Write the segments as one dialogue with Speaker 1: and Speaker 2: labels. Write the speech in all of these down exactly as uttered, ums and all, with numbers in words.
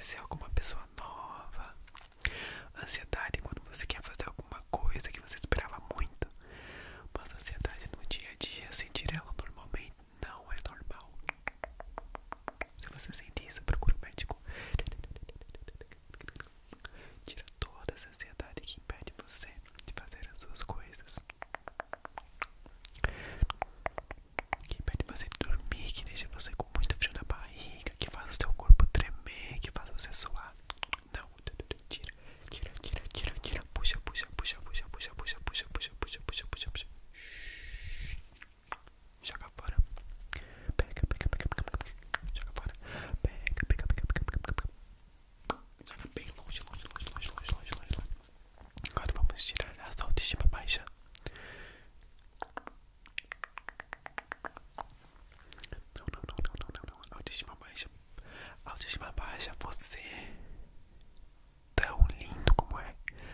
Speaker 1: conhecer alguma pessoa nova. Ansiedade quando você quer fazer alguma coisa que você esperava muito. Mas ansiedade no dia a dia, sentir ela normalmente não é normal. Se você sente isso, procure um médico. Tira toda essa ansiedade que impede você de fazer as suas coisas, que impede você de dormir, que deixa você com muito frio na barriga, que faz o seu corpo tremer, que faz você suar. Não, tira, tira, tira, tira, tira, puxa, puxa, puxa, puxa, puxa, puxa, puxa, puxa, puxa, puxa, puxa, puxa. Joga fora. Pega, pega, pega, pega, pega. Joga fora. Pega, pega, pega, pega, pega, pega. Joga bem longe, longe, longe, longe, longe, longe, longe. Agora vamos tirar a sua autoestima baixa. Não, não, não, não, não, não, não. Autoestima baixa. Autoestima baixa, você tão lindo como é.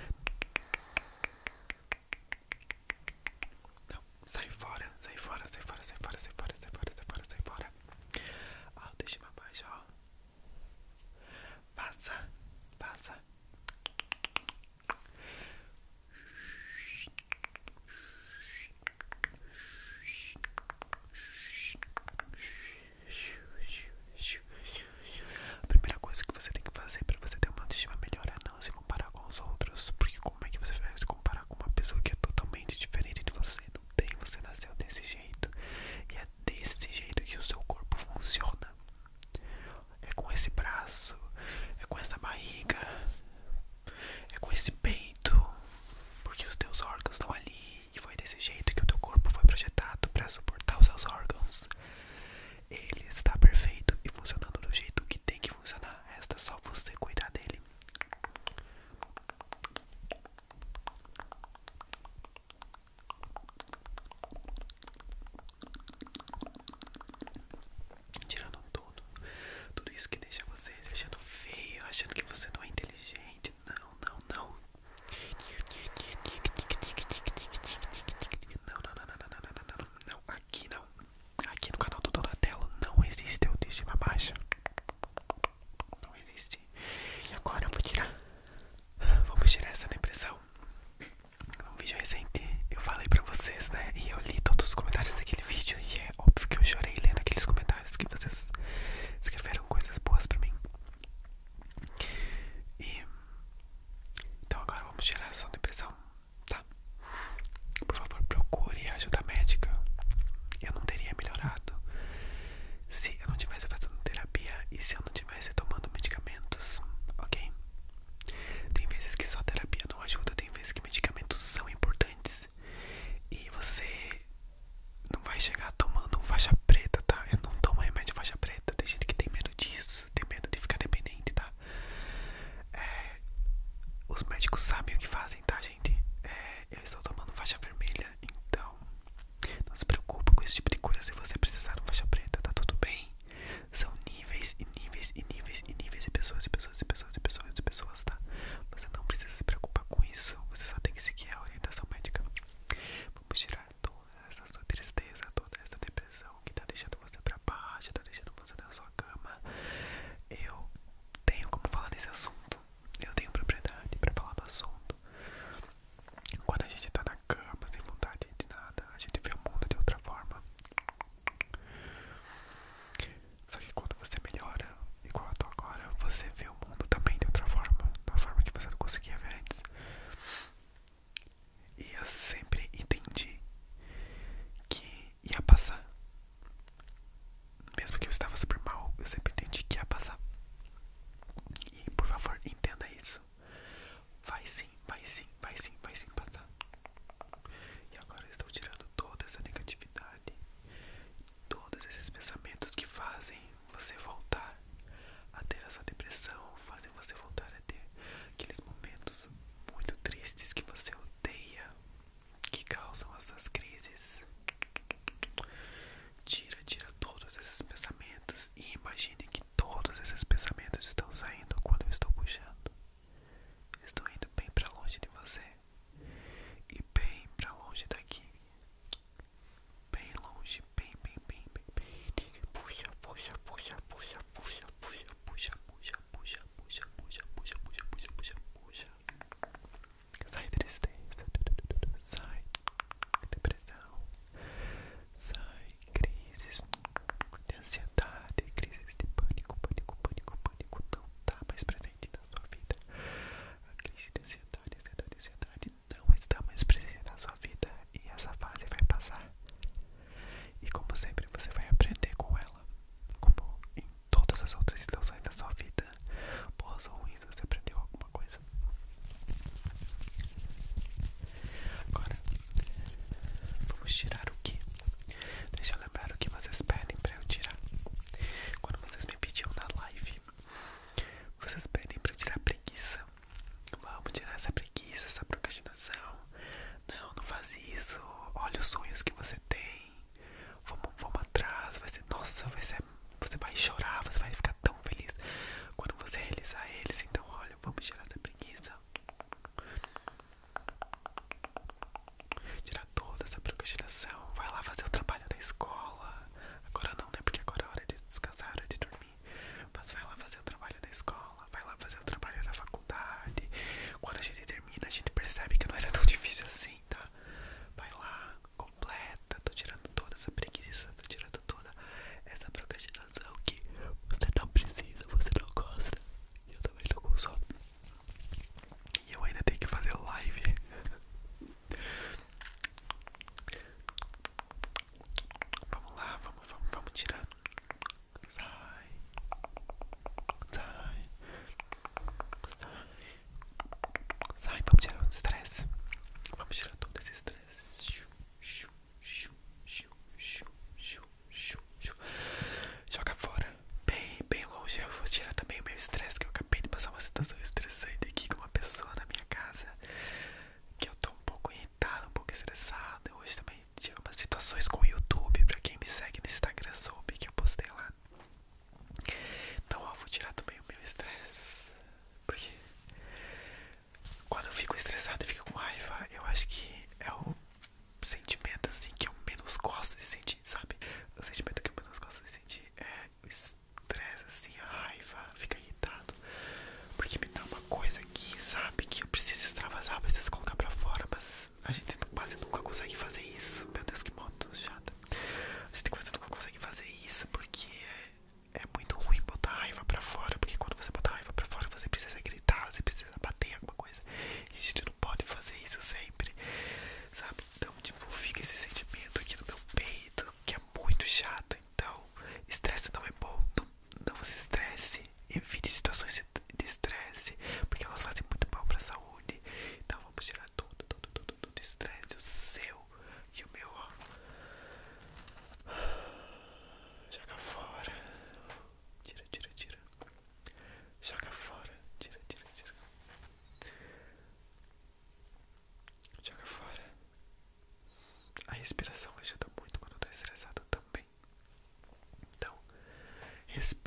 Speaker 1: Não, sai fora, sai fora, sai fora, sai fora, sai fora, sai fora, sai fora, sai fora. Autoestima baixa, ó. Passa, passa. A primeira coisa que você tem que fazer para você ter uma autoestima melhor é não se comparar com os outros. Porque como é que você vai se comparar com uma pessoa que é totalmente diferente de você? Não tem, você nasceu desse jeito. E é desse jeito que o seu corpo funciona. É com esse braço, é com essa barriga, é com esse peito. Porque os teus órgãos estão ali. E foi desse jeito que o teu corpo foi projetado para suportar os seus órgãos. Ele está perfeito e funcionando do jeito que tem que funcionar. Resta só você cuidar dele. Tirando tudo, tudo isso que deixa você se achando feio, achando que você não é inteligente. Não, não, não. Não, não, não, não, não, não, não, não, não. Aqui não. Aqui no canal do Donatello não existe autoestima baixa. Não existe. E agora eu vou tirar. Vamos tirar essa depressão. Num vídeo recente eu falei pra vocês, né? E eu li todos os comentários daquele vídeo. E é óbvio que eu chorei lendo aqueles comentários que vocês escreveram coisas boas pra mim. E então agora vamos tirar a sua depressão, tá? Por favor, procure ajuda médica. Eu não teria melhorado se eu não tivesse fazendo terapia e se eu não tivesse tomando medicamentos, ok? Tem vezes que só terapia não ajuda, tem vezes que medicamentos são importantes. E você não vai chegar tomando um faixa preta, tá? Eu não tomo remédio faixa preta. Tem gente que tem medo disso, tem medo de ficar dependente, tá? É, os médicos sabem o que fazem, tá, gente? É, eu estou tomando faixa vermelha, então não se preocupe com esse tipo de coisa. Se você precisar de faixa preta, tá tudo bem. São níveis e níveis e níveis e níveis de pessoas e pessoas e pessoas e pessoas e pessoas, tá? Você não precisa se preocupar com isso. Você só tem que seguir a orientação médica. Vamos tirar toda essa sua tristeza, toda essa depressão que tá deixando você pra baixo, tá deixando você na sua cama. Eu tenho como falar desse assunto. Eu tenho propriedade pra falar do assunto. Quando a gente tá na cama, sem vontade de nada, a gente vê o mundo de outra forma. Só que quando você melhora, igual eu tô agora, você vê o mundo também de outra forma. De uma forma que você não conseguia ver antes. E eu sempre entendi que ia passar. Mesmo que eu estava super mal, eu sempre entendi que ia passar. E por favor, entenda isso. Vai sim, vai sim, vai sim, vai sim passar. E agora eu estou tirando toda essa negatividade, todos esses pensamentos que fazem você voltar a ter essa depressão, fazem você voltar a ter aqueles momentos muito tristes que você odeia, que causam essas crises. Tira, tira todos esses pensamentos e imagine que todos esses pensamentos estão saindo quando eu estou puxando. Estão indo bem pra longe de você e bem pra longe daqui. Bem longe, bem, bem, bem, bem, bem. Puxa, puxa, puxa, puxa, puxa, puxa, puxa, puxa, puxa, puxa, evite situações de estresse, porque elas fazem muito mal para a saúde. Então vamos tirar todo, todo, todo, todo estresse, o seu e o meu, ó. Joga fora. Tira, tira, tira. Joga fora. Tira, tira, tira. Joga fora. A respiração ajuda muito quando eu tô estressado também. Então, respira.